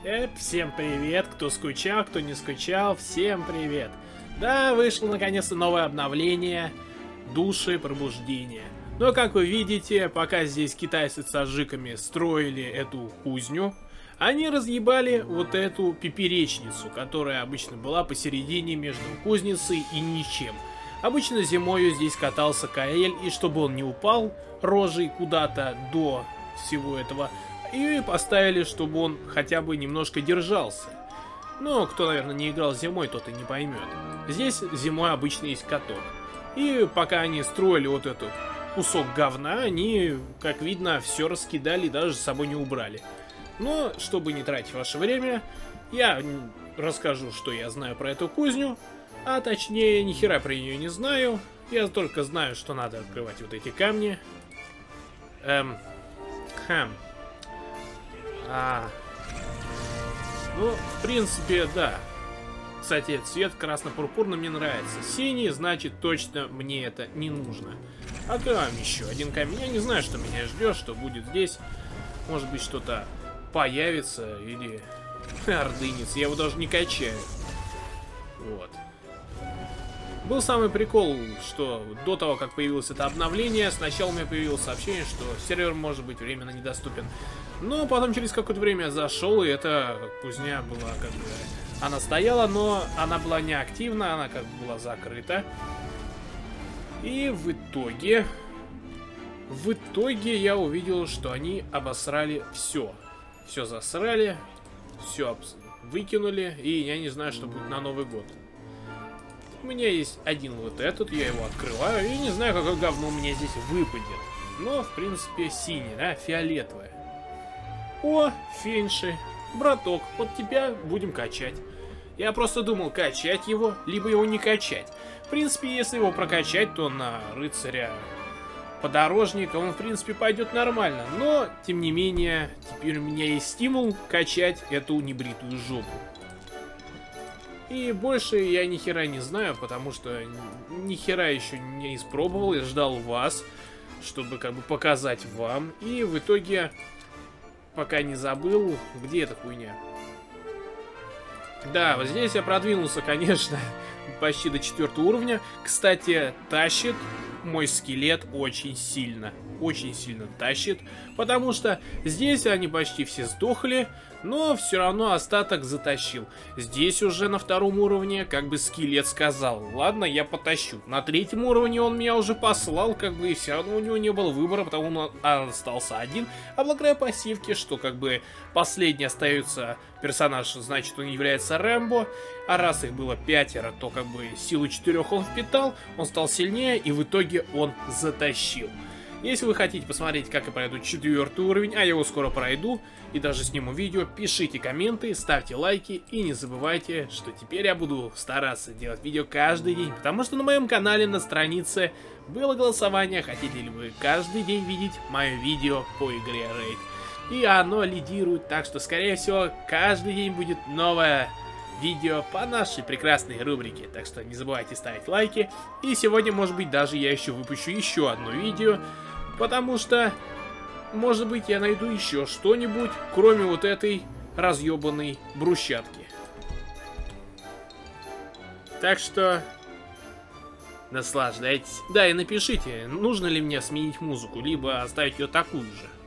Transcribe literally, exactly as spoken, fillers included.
Эп, всем привет, кто скучал, кто не скучал, всем привет. Да, вышло наконец-то новое обновление Души Пробуждения. Но как вы видите, пока здесь китайцы с таджиками строили эту кузню, они разъебали вот эту пиперечницу, которая обычно была посередине между кузницей и ничем. Обычно зимою здесь катался Каэль, и чтобы он не упал рожей куда-то до всего этого, и поставили, чтобы он хотя бы немножко держался. Но кто, наверное, не играл зимой, тот и не поймет. Здесь зимой обычно есть каток. И пока они строили вот этот кусок говна, они, как видно, все раскидали и даже с собой не убрали. Но, чтобы не тратить ваше время, я расскажу, что я знаю про эту кузню. А точнее, ни хера про нее не знаю. Я только знаю, что надо открывать вот эти камни. Эм... Хм... А, ну, в принципе, да. Кстати, цвет красно-пурпурный мне нравится. Синий, значит, точно мне это не нужно. Открываем еще один камень. Я не знаю, что меня ждет, что будет здесь. Может быть, что-то появится или ордынец. Я его даже не качаю. Вот. Был самый прикол, что до того, как появилось это обновление, сначала у меня появилось сообщение, что сервер может быть временно недоступен. Но потом через какое-то время я зашел, и эта кузня была как бы... Она стояла, но она была неактивна, она как бы была закрыта. И в итоге... В итоге я увидел, что они обосрали все. Все засрали, все выкинули, и я не знаю, что будет на Новый год. У меня есть один вот этот, я его открываю, и не знаю, какое говно у меня здесь выпадет. Но, в принципе, синий, да, фиолетовый. О, фенши, браток, вот тебя будем качать. Я просто думал, качать его, либо его не качать. В принципе, если его прокачать, то на рыцаря подорожника он, в принципе, пойдет нормально. Но, тем не менее, теперь у меня есть стимул качать эту небритую жопу. И больше я ни хера не знаю, потому что ни хера еще не испробовал. Я ждал вас, чтобы как бы показать вам. И в итоге, пока не забыл, где эта хуйня. Да, вот здесь я продвинулся, конечно, почти до четвертого уровня. Кстати, тащит мой скелет очень сильно. Очень сильно тащит. Потому что здесь они почти все сдохли. Но все равно остаток затащил. Здесь уже на втором уровне как бы скелет сказал: ладно, я потащу. На третьем уровне он меня уже послал, как бы, и все равно у него не было выбора, потому что он остался один. А благодаря пассивке, что как бы последний остается персонаж, значит он является Рэмбо. А раз их было пятеро, то как бы силу четырех он впитал, он стал сильнее, и в итоге он затащил. Если вы хотите посмотреть, как я пройду четвертый уровень, а я его скоро пройду, и даже сниму видео, пишите комменты, ставьте лайки, и не забывайте, что теперь я буду стараться делать видео каждый день, потому что на моем канале на странице было голосование, хотите ли вы каждый день видеть мое видео по игре Raid. И оно лидирует, так что, скорее всего, каждый день будет новое видео по нашей прекрасной рубрике. Так что не забывайте ставить лайки. И сегодня, может быть, даже я еще выпущу еще одно видео, потому что, может быть, я найду еще что-нибудь, кроме вот этой разъебанной брусчатки. Так что наслаждайтесь. Да, и напишите, нужно ли мне сменить музыку, либо оставить ее такую же.